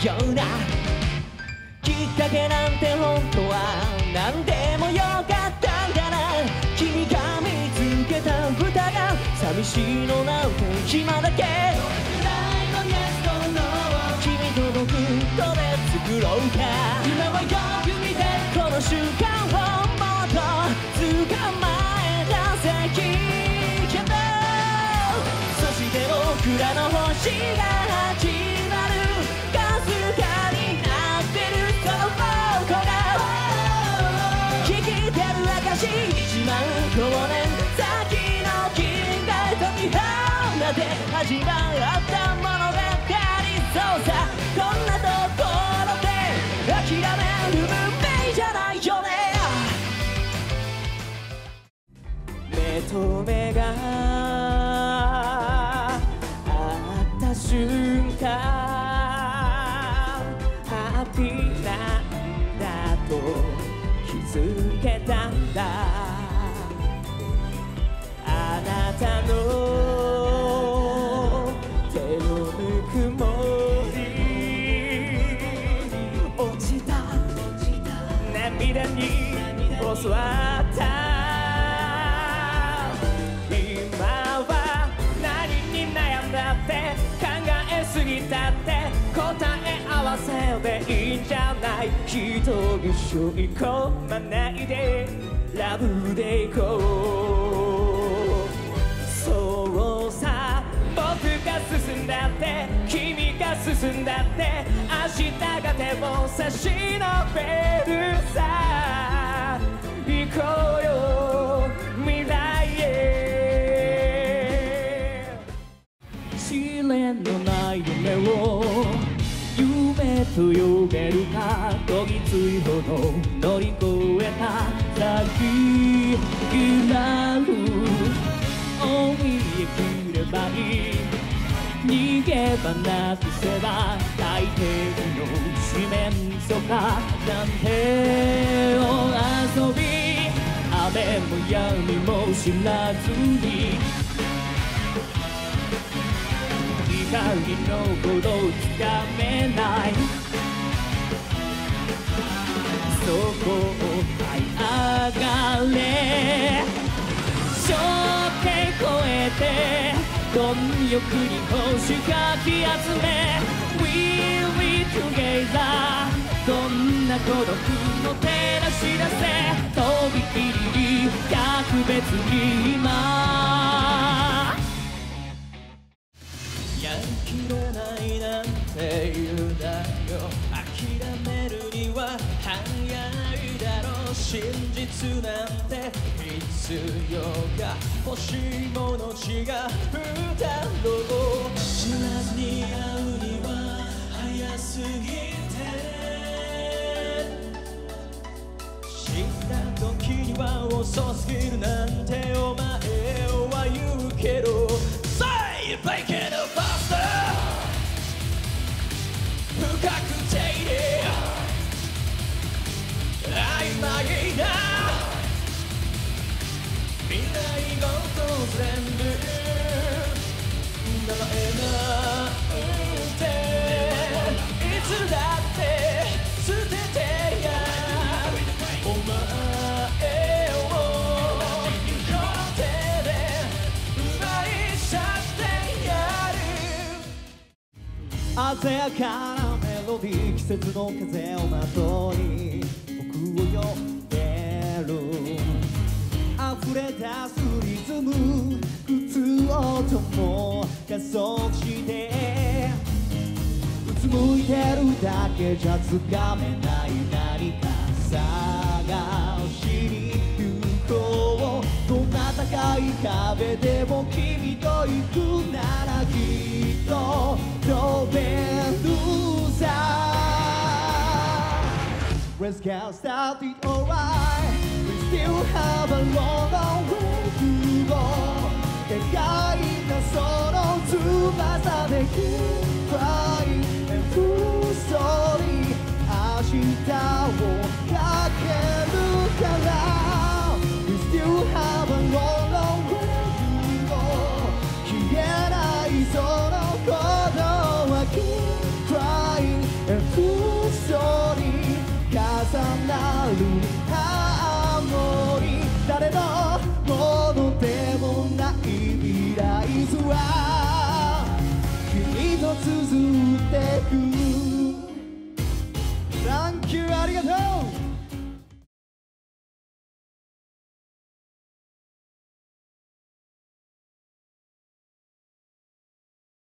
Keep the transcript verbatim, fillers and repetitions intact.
ようなきっかけなんて本当は何でもよかったんだな。君が見つけた歌が寂しいのなんて今だけ。君と僕とで作ろうか。今はよく見てこの瞬間をもっと捕まえたぜ君けど、そして僕らの星が始まるかすかになってるその僕が生きてる証一万光年先の銀河へ飛び放って始まった物語。そうさこんなところで諦める運命じゃないよね。目と目が合った瞬間ハッピーなんだと気づけたんだ。あなたの手をぬくも涙に教わった。今は何に悩んだって考えすぎたって答え合わせでいいんじゃない。一人一緒にこまないでラブでいこう。そうさ僕が進んだって君が進んだって明日が手を差し伸べるさ。行こうよ未来へ。試練のない夢を夢と呼べるか。どぎついほど乗り越えた先がある。追い生きればいい逃げ場なくせば大抵の四面楚歌なんてお遊び。雨も闇も知らずに光のほどつかめない。そこを這い上がれ。背負って越えて貪欲に星かき集め We we together どんな孤独も照らし出せ。とびきり格別に今やりきれないなんて言うだよ。諦めるには早いだろう。真実なんて必要か。欲しいもの違うだろう。知らずに会うには早すぎて知った時には遅すぎるなんてお前は言うけど Say break it faster 不確定で曖昧な未来ごと全部名前なんていつだって捨ててやお前をこの手で奪い去ってやる。鮮やかなメロディー季節の風をまとい僕を呼んでる。溢れ出すリズム靴音も加速してうつむいてるだけじゃつかめない何か探しに行こう。どんな高い壁でも君と行くならきっと飛べるさ。Let's get started alright. We still have a long, long way to go. でかいなその翼で Keep flying and full story 明日をかけるから We still have a long, long way to go 消えないその鼓動は Keep flying and るハーモニー誰のものでもない未来図は君と続いてく